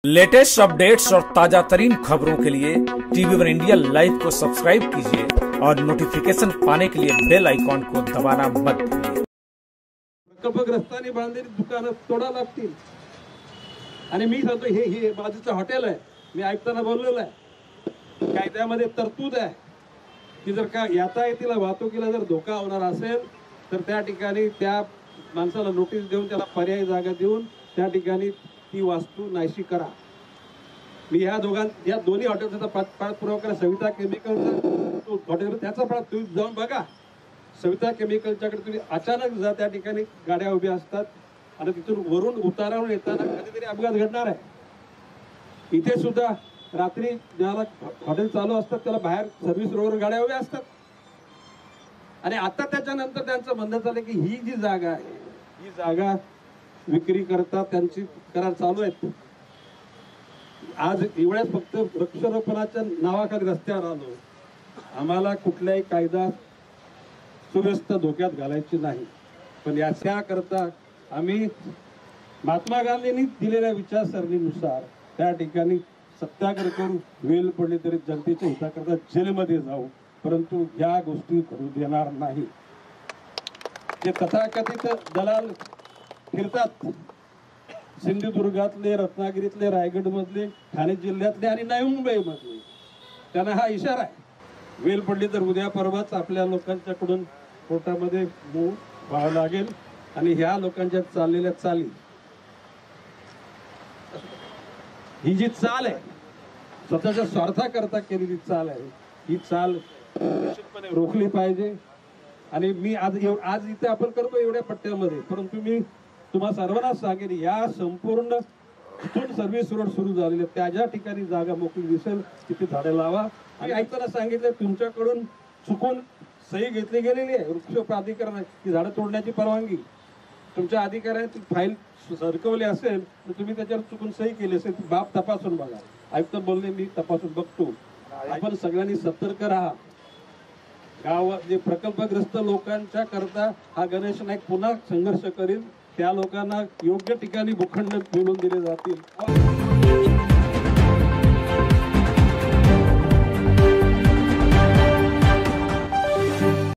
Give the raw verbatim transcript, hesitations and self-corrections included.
Latest updates और ताजा तरीन खबरों के लिए टीवी वन इंडिया लाइव को सब्सक्राइब कीजिए और नोटिफिकेशन पाने के लिए बेल आइकॉन को दबाना मत भूलिए। प्रकल्पग्रस्तांनी बांधलेली दुकानं तोडा लागतील आणि मी सांगतो हे हे बाजूचं हॉटेल आहे, मी ऐकताना बोललेलं आहे, कायद्यामध्ये तरतूद आहे की जर का याता येतील वाहतुकीला जर धोका होणार असेल तर त्या ठिकाणी त्या माणसाला नोटीस देऊन त्याला पर्यायी जागा देऊन त्या ठिकाणी ती वास्तू नाहीशी करा। मी या दोघां या दोन्ही हॉटेलचा पाठपुरावा करा। सविता केमिकल हॉटेल त्याचा पण तुम्ही जाऊन बघा। सविता केमिकलच्याकडे तुम्ही अचानक जा, त्या ठिकाणी गाड्या उभ्या असतात आणि तिथून वरून उतारावरून येताना कधीतरी अपघात घडणार आहे। इथे सुद्धा रात्री ज्याला हॉटेल चालू असतात त्याला बाहेर सर्व्हिस रोडवर गाड्या उभ्या असतात आणि आता त्याच्यानंतर त्यांचं म्हणणं झालं की ही जी जागा आहे ही जागा विक्री करता त्यांची करार चालू आहेत। आज एवढ्याच फक्त वृक्षारोपणाच्या नावाखाली रस्त्यावर आलो, आम्हाला कुठलाही कायदा सुव्यवस्था धोक्यात घालायची नाही, पण याच्या करता आम्ही महात्मा गांधींनी दिलेल्या विचारसरणीनुसार त्या ठिकाणी सत्याग्रह करून वेळ पडली तरी जनतेच्या हिताकरता जेलमध्ये जाऊ, परंतु या गोष्टी करू देणार नाही। जे तथाकथित दलाल फिरतात सिंधुदुर्गातले, रत्नागिरीतले, रायगड मधले, ठाणे जिल्ह्यातले आणि नवी मुंबई मधले, त्यांना हा इशारा आहे। वेळ पडली तर उद्या परवाच आपल्या लोकांच्याकडून कोर्टामध्ये मूळ व्हावं लागेल आणि ह्या लोकांच्या चाललेल्या चाली, ही जी चाल आहे स्वतःच्या स्वार्थाकरता केलेली चाल आहे, ही चाल निश्चितपणे रोखली पाहिजे। आणि मी आज आज इथे आपण करतो एवढ्या पट्ट्यामध्ये, परंतु मी तुम्हा सर्वांना सांगेन या संपूर्ण इथून सर्व्हिस रोड सुरू झालेले त्या ज्या ठिकाणी जागा मोकळी दिसेल तिथे झाडे लावा। आणि ऐकताना सांगितलं तुमच्याकडून चुकून सही घेतली गेलेली आहे वृक्ष प्राधिकरणाची की झाडं तोडण्याची परवानगी तुमच्या अधिकाऱ्यांनी फाईल सरकवली असेल तर तुम्ही त्याच्यावर चुकून सही केली असेल ती बाब तपासून बघा। आयुक्त बोलले मी तपासून बघतो। आपण सगळ्यांनी सतर्क राहा। गाव जे प्रकल्पग्रस्त लोकांच्या करता हा गणेश नाईक पुन्हा संघर्ष करील, त्या लोकांना योग्य ठिकाणी भूखंड मिळवून दिले जातील।